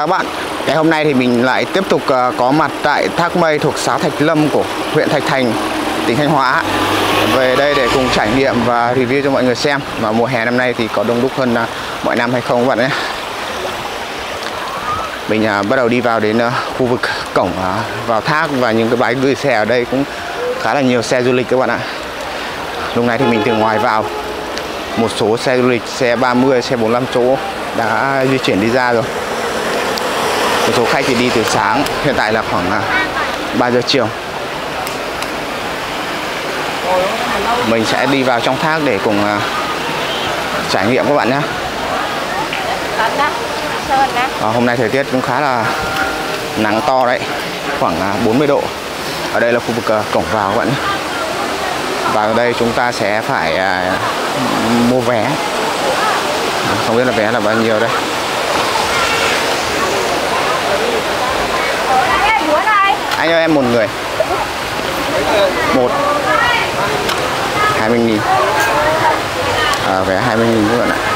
chào các bạn. Ngày hôm nay thì mình lại tiếp tục có mặt tại Thác Mây thuộc xã Thạch Lâm của huyện Thạch Thành, tỉnh Thanh Hóa. Về đây để cùng trải nghiệm và review cho mọi người xem. Và mùa hè năm nay thì có đông đúc hơn mọi năm hay không các bạn nhé. Mình bắt đầu đi vào đến khu vực cổng vào thác, và những cái bãi gửi xe ở đây cũng khá là nhiều xe du lịch các bạn ạ. Lúc này thì mình từ ngoài vào, một số xe du lịch, xe 30, xe 45 chỗ đã di chuyển đi ra rồi. Một số khách thì đi từ sáng, hiện tại là khoảng 3 giờ chiều. Mình sẽ đi vào trong thác để cùng trải nghiệm các bạn nhé. Hôm nay thời tiết cũng khá là nắng to đấy, khoảng 40 độ. Ở đây là khu vực cổng vào các bạn nhé. Vào đây chúng ta sẽ phải mua vé. Không biết là vé là bao nhiêu đây. Anh ơi, em một người. Một 20.000. Vé 20.000 các bạn ạ.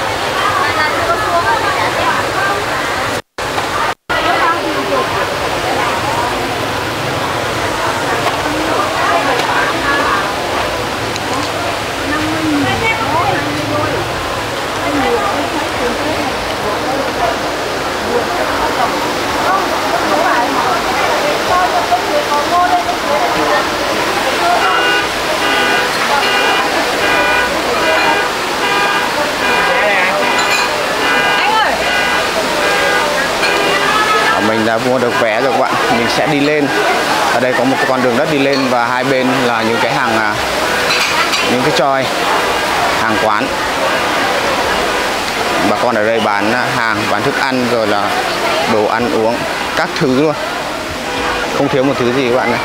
Mình đã mua được vé rồi các bạn. Mình sẽ đi lên. Ở đây có một con đường đất đi lên, và hai bên là những cái hàng, những cái chòi, hàng quán. Bà con ở đây bán hàng, bán thức ăn, rồi là đồ ăn uống, các thứ luôn, không thiếu một thứ gì các bạn này.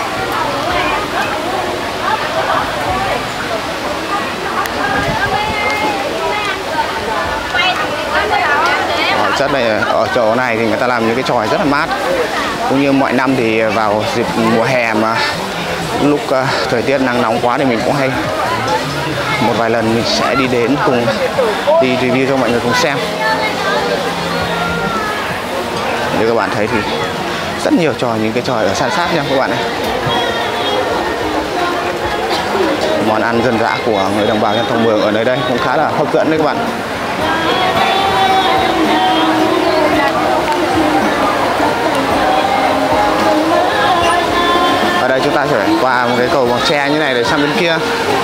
Rất là ở chỗ này thì người ta làm những cái chòi rất là mát. Cũng như mọi năm thì vào dịp mùa hè mà lúc thời tiết nắng nóng quá thì mình cũng hay một vài lần mình sẽ đi đến cùng đi review cho mọi người cùng xem. Như các bạn thấy thì rất nhiều trò, những cái tròi ở san sát nha các bạn này. Món ăn dân dã của người đồng bào dân tộc Mường ở nơi đây cũng khá là hấp dẫn đấy các bạn. Ở đây chúng ta sẽ qua một cái cầu bằng tre như này để sang bên kia.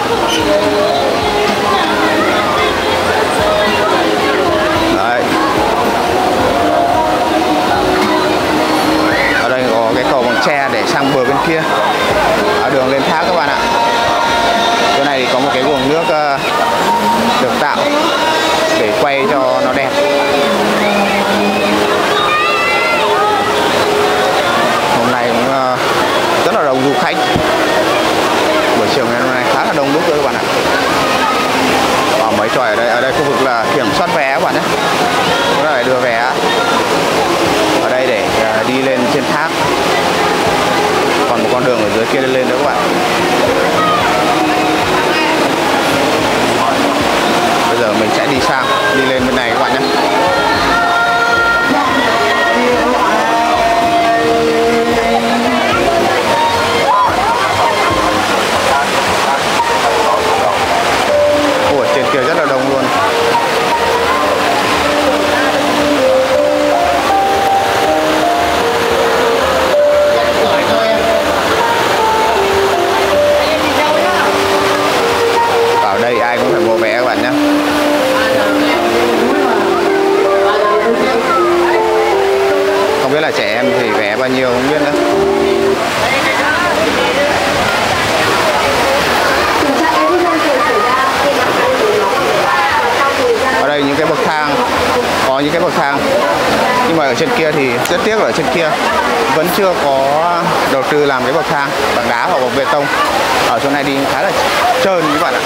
Đấy. Ở đây có cái cầu bằng tre để sang bờ bên kia. Ở đường lên thác các bạn ạ. Chỗ này thì có một cái guồng nước được tạo để quay cho nó đẹp. Hôm nay cũng rất là đông du khách. Buổi chiều ngày hôm nay khá là đông đúc rồi các bạn ạ. Và mấy tròi ở đây khu vực là kiểm soát vé các bạn nhé. Chúng ta phải đưa vé ở đây để đi lên trên thác. Còn một con đường ở dưới kia lên nữa các bạn. Bây giờ mình sẽ đi lên bên này các bạn nhé. Trên kia rất là đông luôn. Vào đây ai cũng phải mua vé các bạn nhé. Không biết là trẻ em thì vé bao nhiêu không biết nữa. Ở đây những cái bậc thang, có những cái bậc thang, nhưng mà ở trên kia thì rất tiếc là ở trên kia vẫn chưa có đầu tư làm cái bậc thang bằng đá hoặc bằng bê tông. Ở chỗ này đi khá là trơn các bạn ạ.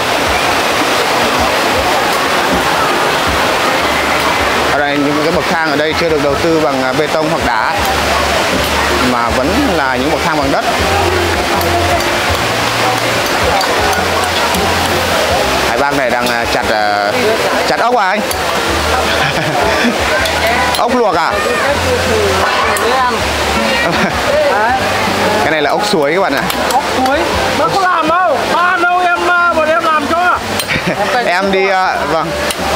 Ở đây những cái bậc thang ở đây chưa được đầu tư bằng bê tông hoặc đá, mà vẫn là những bậc thang bằng đất. Hai bác này đang chặt ốc à anh? Ốc luộc à? Cái này là ốc suối các bạn ạ. Ốc suối? Nó có làm đâu, ba ăn đâu em, bọn em làm cho. Em đi, vâng.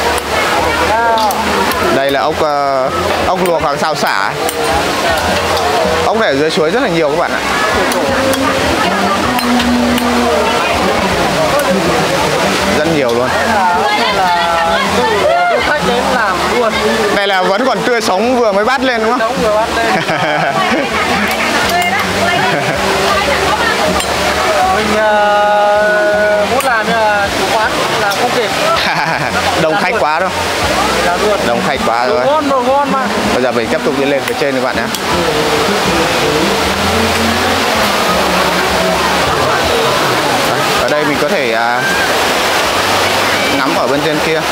Đây là ốc luộc hoặc xào xả. Ốc này ở dưới suối rất là nhiều các bạn ạ. Rất nhiều luôn. Khách đến làm luôn. Đây là vẫn còn tươi sống vừa mới bắt lên đúng không? Sống vừa bắt lên. Mình muốn làm chủ quán làm không kịp. Đông khách quá đâu. Đông khách quá rồi. Đồ ngon mà. Bây giờ mình tiếp tục đi lên phía trên các bạn nhé. Ở đây mình có thể ngắm ở bên trên kia.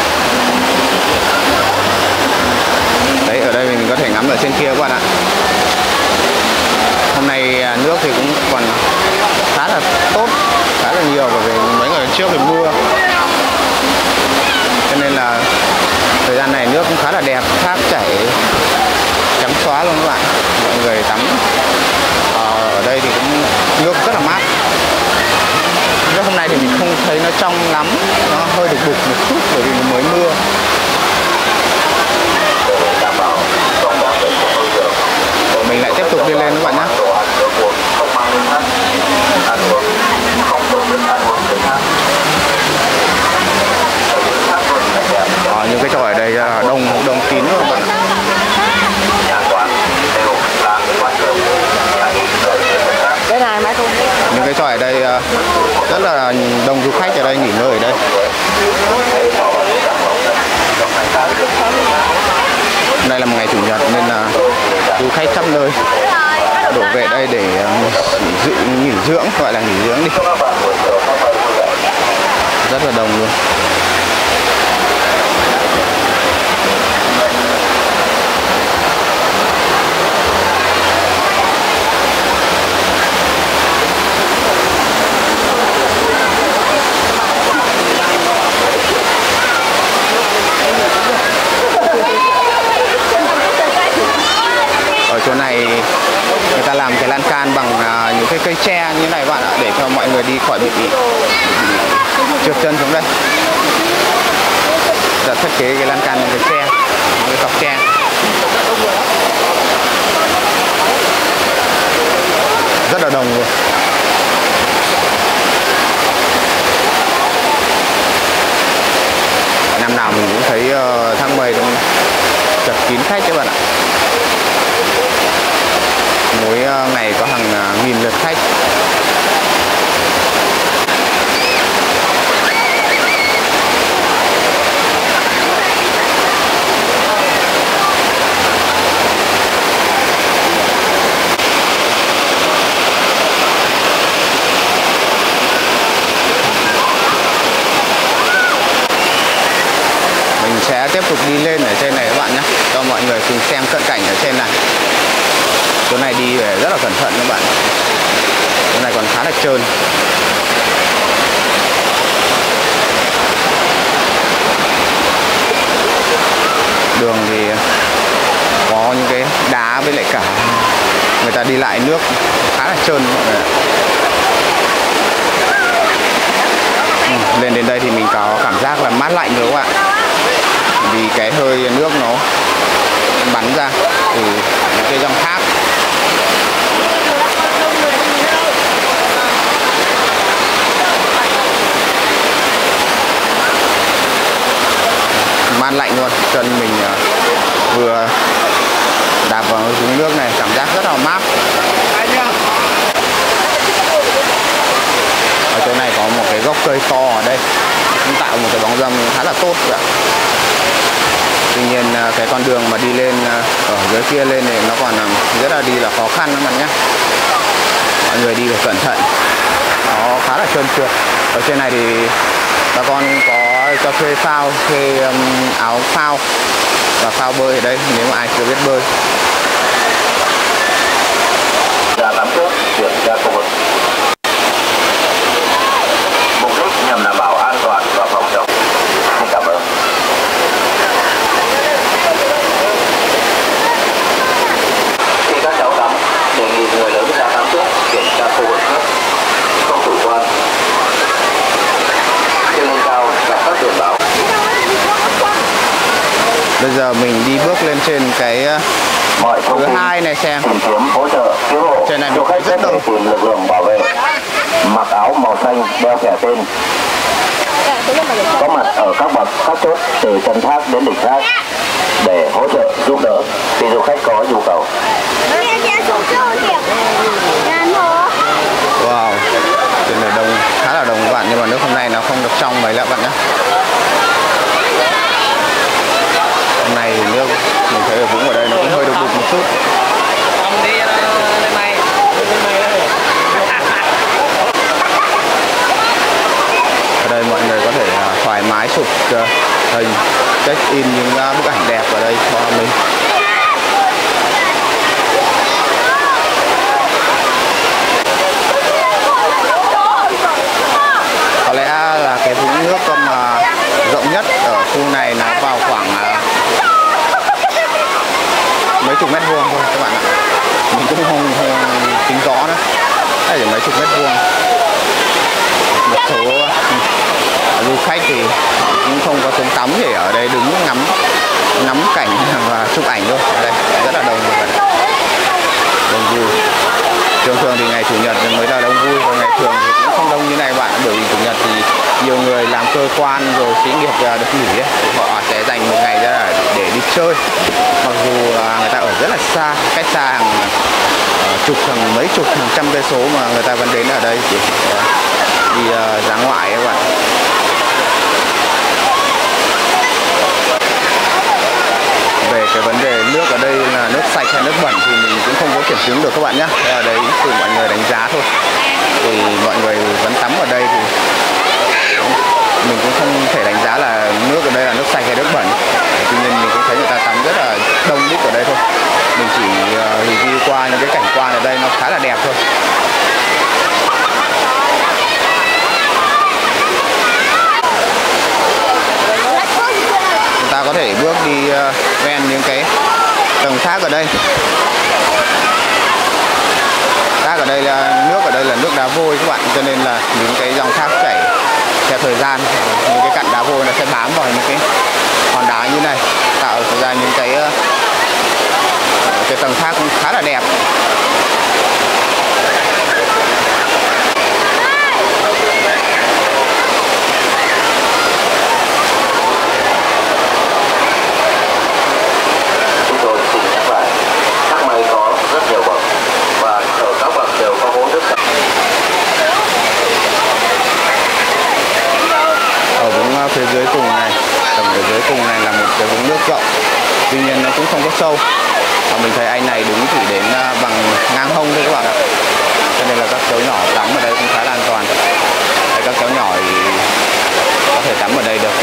Đấy, ở đây mình có thể ngắm ở trên kia các bạn ạ. Hôm nay nước thì cũng còn khá là tốt, khá là nhiều, bởi vì mấy ngày trước thì mưa, cho nên là thời gian này nước cũng khá là đẹp, thác chảy trắng xóa luôn các bạn. Mọi người tắm ở đây thì cũng nước rất là mát. Nhưng hôm nay thì mình không thấy nó trong lắm, nó hơi đục đục một chút bởi vì mới mưa. Mình lại tiếp tục đi lên các bạn nhé. Những cái trò ở đây đông kín luôn các bạn. Những cái trò ở đây rất là đông du khách ở đây nghỉ ngơi ở đây. Đây là một ngày chủ nhật nên là du khách khắp nơi đổ về đây để nghỉ dưỡng, gọi là nghỉ dưỡng đi. Rất là đông luôn. Ở chỗ này người ta làm cái lan can bằng những cái cây tre như này bạn ạ, để cho mọi người đi khỏi bị trượt chân xuống đây. Đã thiết kế cái lan can bằng cái tre, cái cọc tre. Rất là đông luôn. Năm nào mình cũng thấy tháng 10 chật kín khách các bạn ạ. Mỗi ngày có hàng nghìn lượt khách. Mình sẽ tiếp tục đi lên ở trên này các bạn nhé, cho mọi người cùng xem cận cảnh ở trên này. Chỗ này đi rất là cẩn thận các bạn. Chỗ này còn khá là trơn. Đường thì có những cái đá với lại cả người ta đi lại nước khá là trơn mọi người. Lên đến đây thì mình có cảm giác là mát lạnh rồi các bạn. Vì cái hơi nước nó bắn ra từ những cái dòng thác. Mát lạnh luôn, chân mình vừa đạp vào xuống nước này cảm giác rất là mát. Ở chỗ này có một cái gốc cây to ở đây, cũng tạo một cái bóng râm khá là tốt vậy. Tuy nhiên cái con đường mà đi lên ở dưới kia lên thì nó còn rất là đi là khó khăn các bạn nhé. Mọi người đi phải cẩn thận, nó khá là trơn trượt. Ở trên này thì bà con có cho thuê phao, thuê áo phao và phao bơi ở đây nếu mà ai chưa biết bơi. Mục đích nhằm đảm bảo an toàn và phòng chống. Xin cảm ơn. giờ mình đi bước lên trên cái thứ hai này xem. Tìm kiếm hỗ trợ cứu hộ. Trên này Du khách rất đông. tìm lực lượng bảo vệ mặc áo màu xanh đeo thẻ tên, có mặt ở các bậc các chốt từ chân thác đến đỉnh thác để hỗ trợ giúp đỡ khi du khách có nhu cầu. Wow, trên này đông, khá là đông các bạn, nhưng mà nước hôm nay nó không được trong mấy các bạn nhé. Hôm nay thì nước mình thấy ở Vũng ở đây nó cũng hơi đục một chút. Ở đây mọi người có thể thoải mái chụp hình, check in những bức ảnh đẹp ở đây cho mình. Có lẽ là cái vũng nước mà rộng nhất ở khu này nó vào khoảng mấy chục mét vuông thôi các bạn ạ. Mình cũng không tính rõ nữa, hay là mấy chục mét vuông. Một số du khách thì cũng không có xuống tắm, thì ở đây đứng ngắm cảnh và chụp ảnh thôi. Ở đây rất là đông người, đông vui. Thường thì ngày chủ nhật mới là đông vui, còn ngày thường thì cũng không đông như này bạn, bởi vì chủ nhật thì nhiều người làm cơ quan rồi xí nghiệp được nghỉ ấy, thì họ sẽ dành một ngày ra để đi chơi. Mặc dù người ta ở rất là xa, cách xa hàng mấy chục hàng trăm cây số mà người ta vẫn đến ở đây để đi dã ngoại các bạn. Về cái vấn đề nước ở đây là nước sạch hay nước bẩn thì mình cũng không có kiểm chứng được các bạn nhé. Thế ở đấy từ mọi người đánh giá thôi. Thì mọi người vẫn tắm ở đây thì mình cũng không thể đánh giá là nước ở đây là nước sạch hay nước bẩn. Tuy nhiên mình cũng thấy người ta tắm rất là đông đúc ở đây thôi. Mình chỉ review qua những cái cảnh quan ở đây nó khá là đẹp thôi. Chúng ta có thể bước đi ven những cái tầng thác ở đây. Thác ở đây là nước ở đây là nước đá vôi các bạn, cho nên là những cái dòng thác chảy theo thời gian, những cái cặn đá vôi nó sẽ bám vào những cái hòn đá như này, tạo ra những cái tầng thác cũng khá là đẹp. Chúng tôi xin nhắc lại, thác này có rất nhiều bậc và ở các bậc đều có hố nước sạch. Ở vũng phía dưới cùng này, tầng phía dưới cùng này là một cái vũng nước rộng, tuy nhiên nó cũng không có sâu. Mình thấy anh này đứng chỉ đến bằng ngang hông thôi các bạn ạ, cho nên là các cháu nhỏ tắm ở đây cũng khá là an toàn. Các cháu nhỏ thì có thể tắm ở đây được.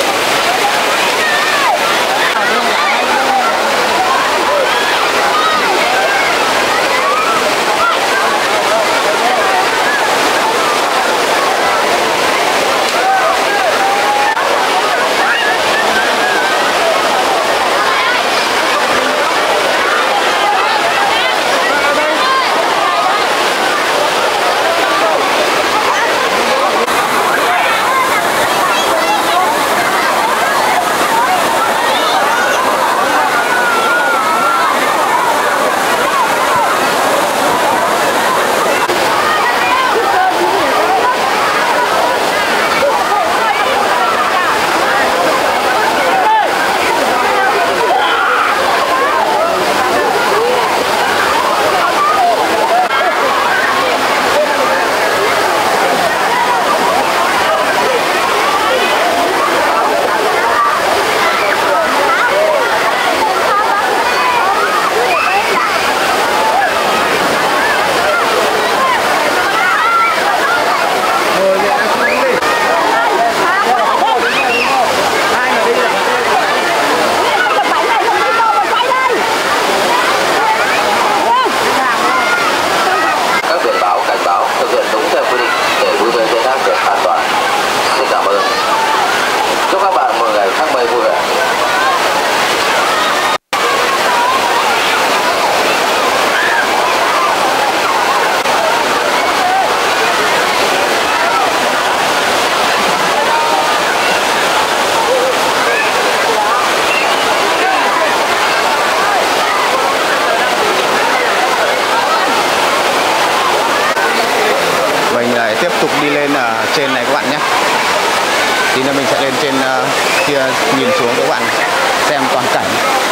lên ở trên này các bạn nhé. Tí nữa mình sẽ lên trên kia nhìn xuống các bạn xem toàn cảnh.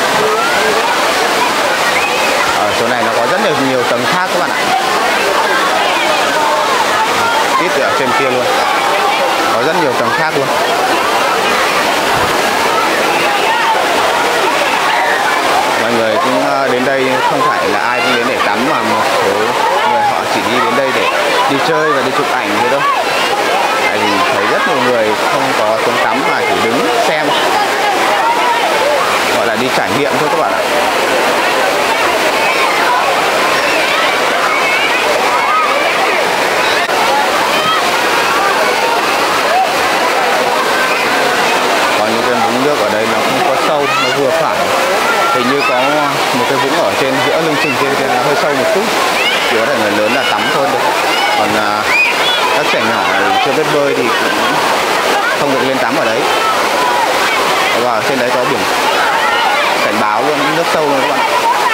Ở chỗ này nó có rất nhiều tầng khác các bạn ạ. Ít ở trên kia luôn, có rất nhiều tầng khác luôn. Mọi người cũng đến đây không phải là ai cũng đến để tắm, mà một số người họ chỉ đi đến đây để đi chơi và đi chụp ảnh thôi đâu. Tại vì thấy rất nhiều người không có xuống tắm mà chỉ đứng xem, gọi là đi trải nghiệm thôi các bạn ạ. Có những cái vũng nước ở đây nó không có sâu, nó vừa phải. Hình như có một cái vũng ở trên giữa lưng chừng trên nó hơi sâu một chút, chỉ có thể người lớn là tắm thôi được. Còn các trẻ nhỏ chưa biết bơi thì cũng không được lên tắm ở đấy. Và trên đấy có biển cảnh báo luôn, nước sâu luôn các bạn.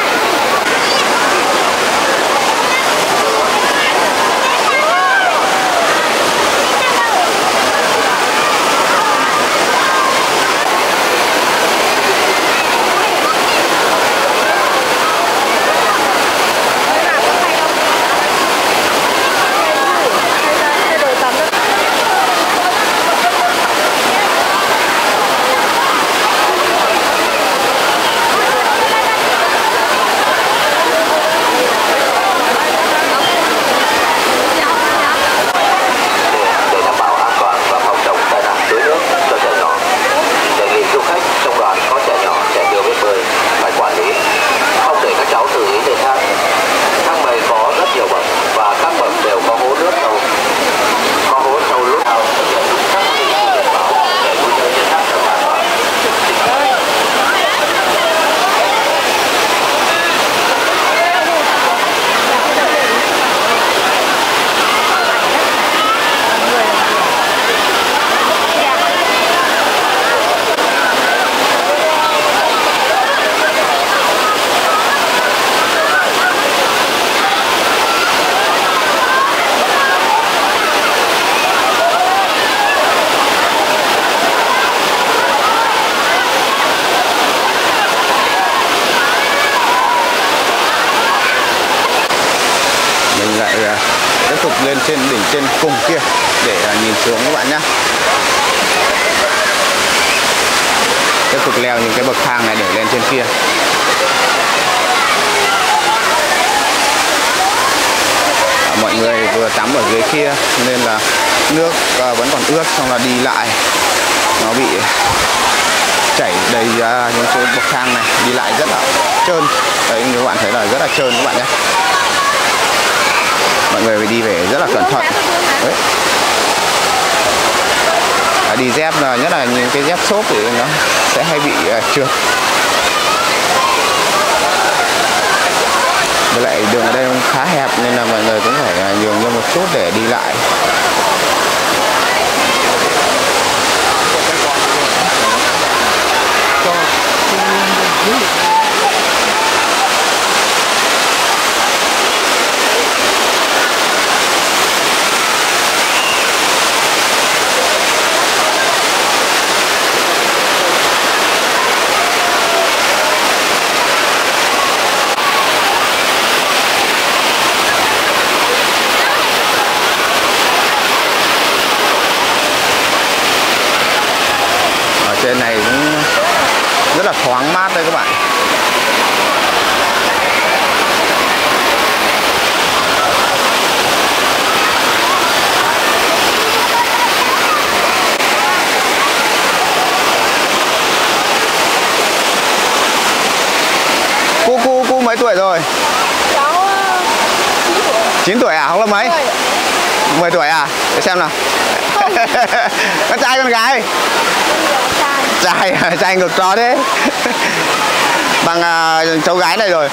Tiếp tục lên trên đỉnh trên cùng kia để nhìn xuống các bạn nhé. Tiếp tục leo những cái bậc thang này để lên trên kia. Mọi người vừa tắm ở dưới kia nên là nước vẫn còn ướt, xong là đi lại nó bị chảy đầy ra những số bậc thang này, đi lại rất là trơn. Đấy, như các bạn thấy là rất là trơn các bạn nhé. Mọi người phải đi về rất là cẩn thận. Đấy. Đi dép, nhất là những cái dép xốp thì nó sẽ hay bị trượt. Với lại đường ở đây cũng khá hẹp nên là mọi người cũng phải nhường cho một chút để đi lại. Trên này cũng rất là thoáng mát đây các bạn. Cô mấy tuổi rồi? Cháu 9 tuổi à? Không là mấy? 10 tuổi à? Để xem nào. Con trai con gái? Trai ngược trò thế. Bằng cháu gái này rồi.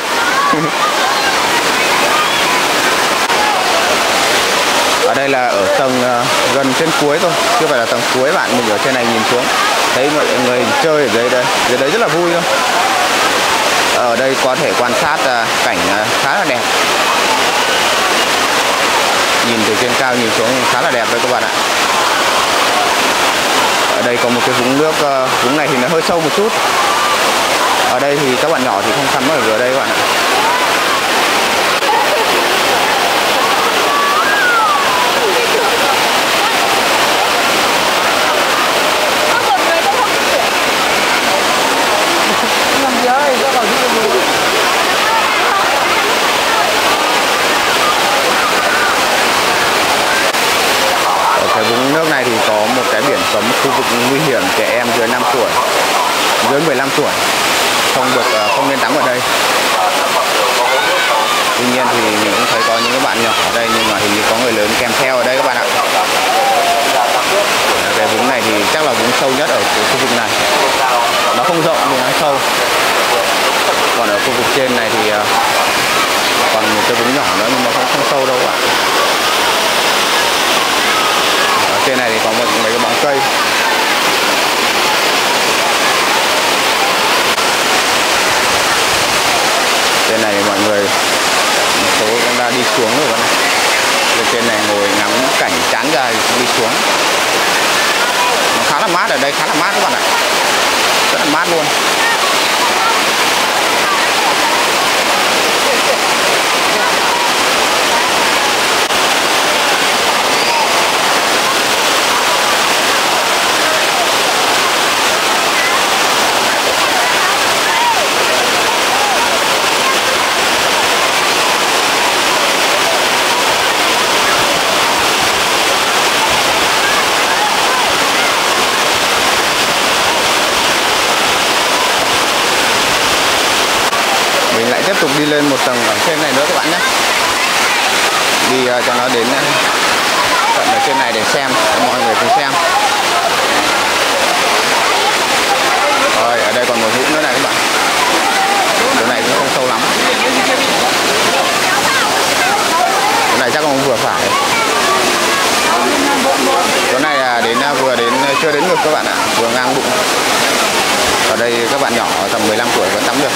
Ở đây là ở tầng gần trên cuối thôi, chưa phải là tầng cuối bạn. Mình ở trên này nhìn xuống thấy mọi người chơi ở dưới đây, dưới đấy rất là vui thôi. Ở đây có thể quan sát cảnh khá là đẹp. Nhìn từ trên cao nhìn xuống khá là đẹp đấy các bạn ạ. Ở đây có một cái vũng nước, vũng này thì nó hơi sâu một chút. Ở đây thì các bạn nhỏ thì không săn ở đây các bạn ạ. Cái vũng nước này thì có một cái biển cấm khu vực nguy hiểm, trẻ em dưới 5 tuổi, dưới 15 tuổi không nên tắm ở đây. Tuy nhiên thì mình cũng thấy có những cái bạn nhỏ ở đây nhưng mà hình như có người lớn kèm theo ở đây các bạn ạ. Cái vũng này thì chắc là vũng sâu nhất ở khu vực này. Nó không rộng nhưng nó sâu. Còn ở khu vực trên này thì còn một cái vũng nhỏ nữa nhưng mà không sâu đâu ạ. Ở trên này thì có mấy cái bóng cây. Trên này mọi người một số cũng đã đi xuống rồi các bạn. Lên trên này ngồi ngắm cảnh chán ra thì đi xuống. Nó khá là mát, ở đây khá là mát các bạn ạ. Rất là mát luôn. Mình lại tiếp tục đi lên một tầng ở trên này nữa các bạn nhé. Đi cho nó đến tận ở trên này để xem, mọi người cùng xem. Rồi, ở đây còn một vũng nữa này các bạn. Chỗ này cũng không sâu lắm. Chỗ này chắc cũng vừa phải. Chỗ này là chưa đến ngực các bạn ạ, vừa ngang bụng. Ở đây các bạn nhỏ tầm 15 tuổi vẫn tắm được.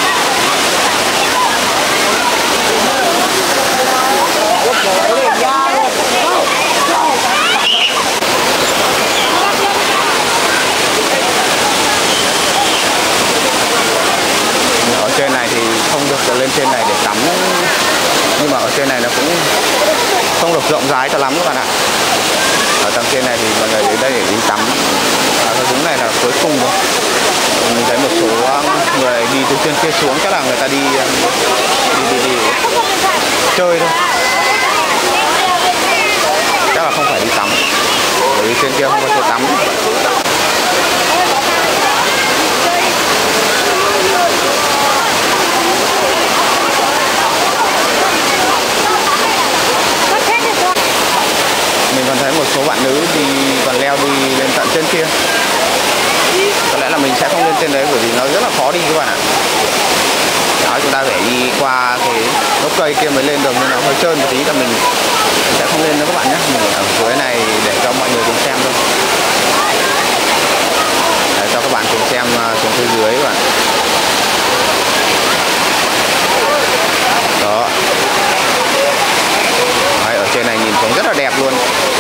Ở trên này thì không được lên trên này để tắm, nhưng mà ở trên này nó cũng không được rộng rãi cho lắm các bạn ạ. Ở tầng trên này thì mọi người đến đây để đi tắm. Cái vũng này là cuối cùng rồi. Mình thấy một số người đi từ trên kia xuống, chắc là người ta đi chơi thôi, chắc là không phải đi tắm, bởi vì trên kia không có chỗ tắm. Mình còn thấy một số bạn nữ còn leo đi lên tận trên kia. Có lẽ là mình sẽ không lên trên đấy bởi vì nó rất là khó đi các bạn ạ. Đó, chúng ta phải đi qua cái gốc cây kia mới lên được nên nó hơi trơn một tí, là mình sẽ không lên nữa các bạn nhé. Mình ở dưới này để cho mọi người cùng xem thôi. Để cho các bạn cùng xem xuống phía dưới các bạn. Đó. Đấy, ở trên này nhìn xuống rất là đẹp luôn.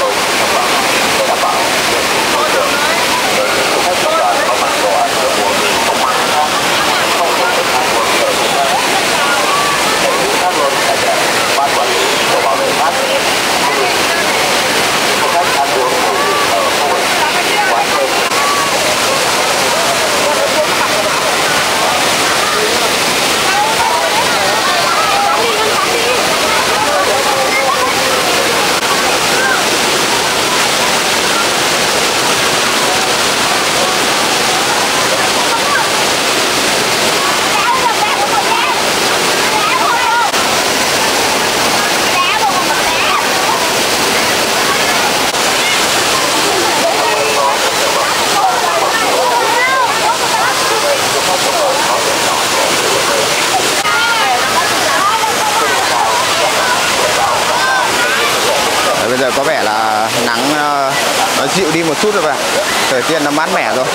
Bây giờ có vẻ là nắng nó dịu đi một chút rồi bạn. Thời tiết nó mát mẻ rồi.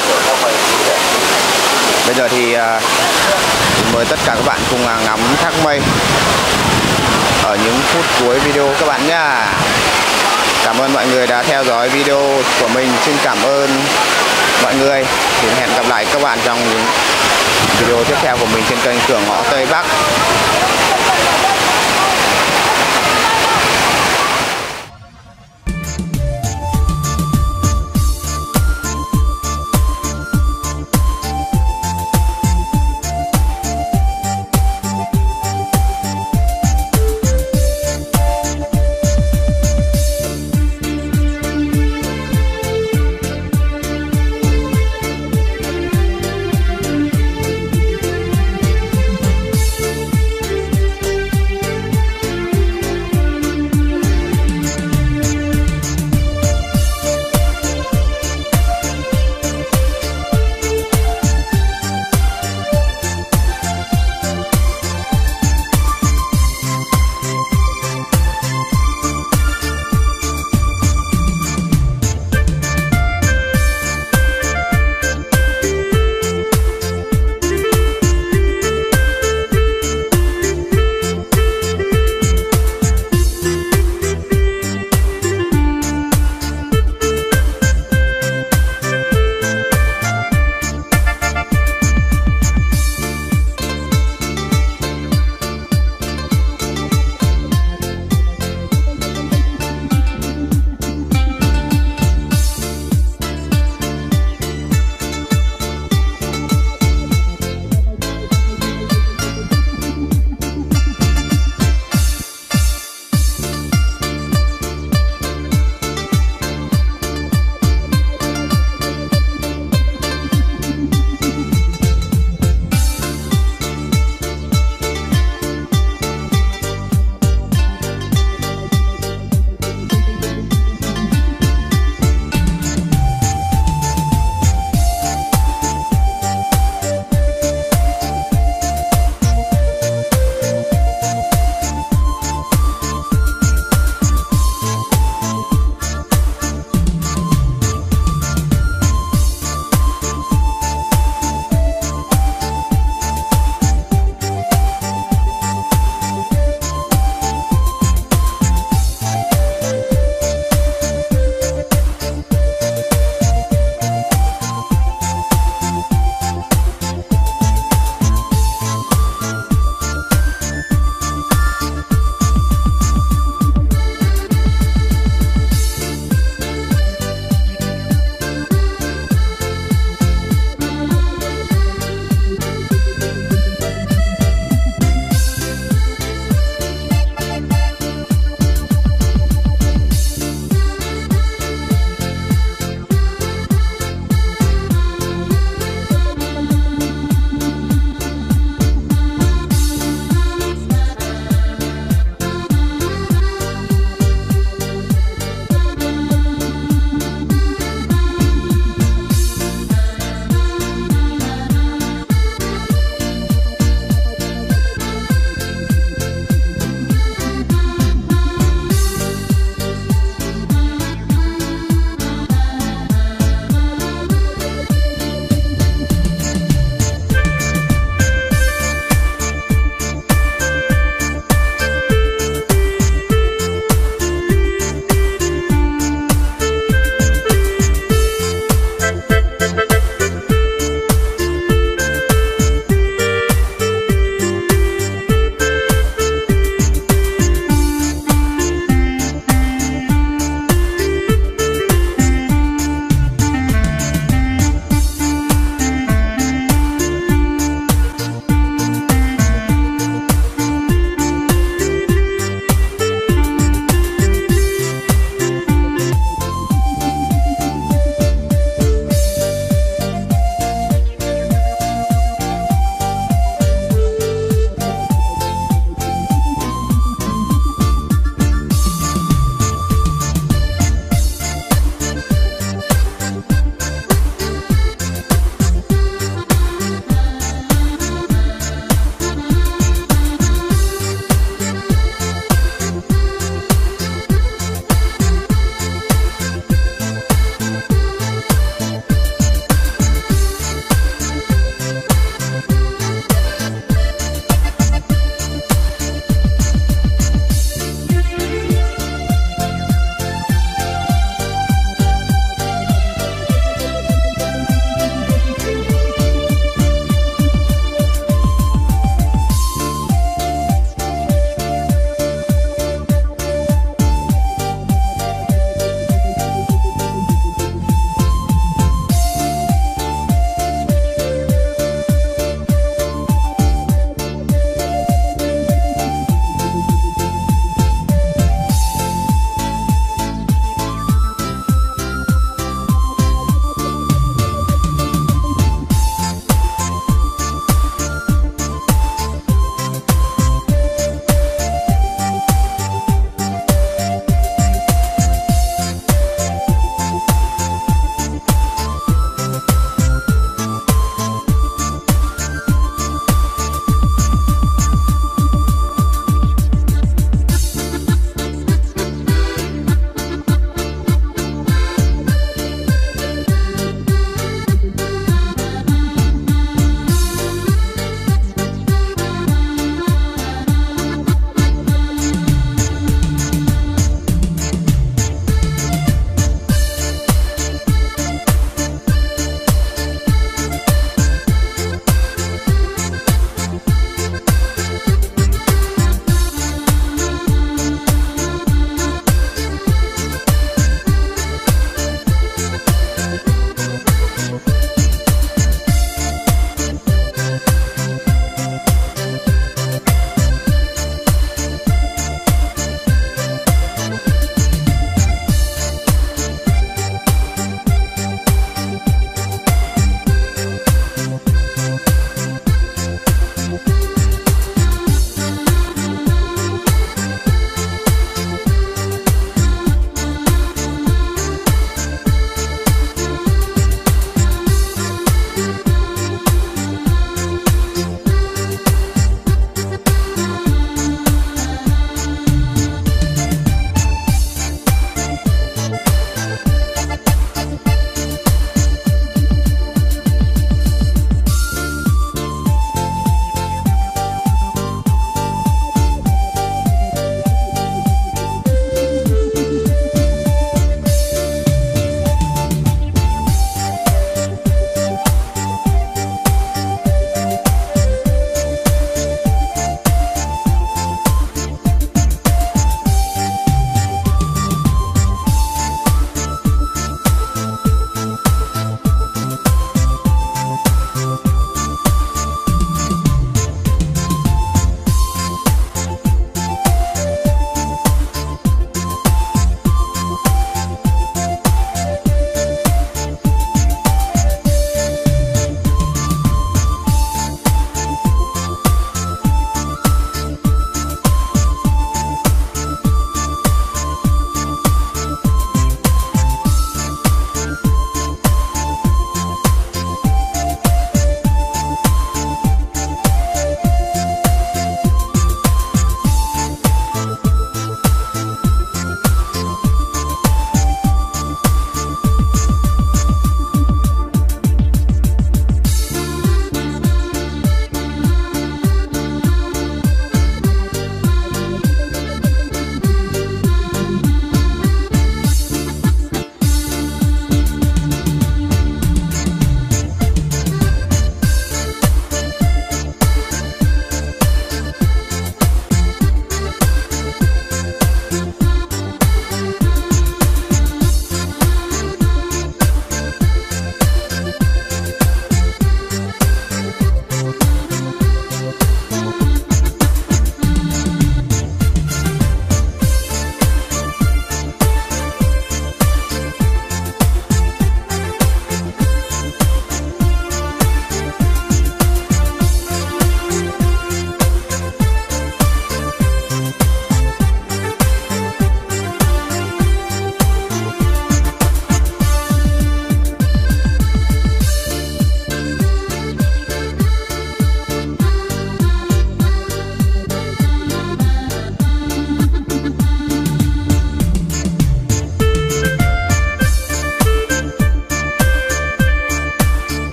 Bây giờ thì mời tất cả các bạn cùng ngắm thác mây ở những phút cuối video các bạn nhá. Cảm ơn mọi người đã theo dõi video của mình. Xin cảm ơn mọi người. Thì hẹn gặp lại các bạn trong những video tiếp theo của mình trên kênh Cửa Ngõ Tây Bắc.